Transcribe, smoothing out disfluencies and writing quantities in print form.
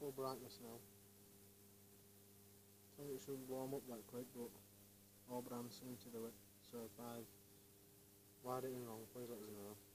full brightness now. I think it shouldn't warm up that quick, but all brands seem to do it. So if I've wired it in wrong, please let us know.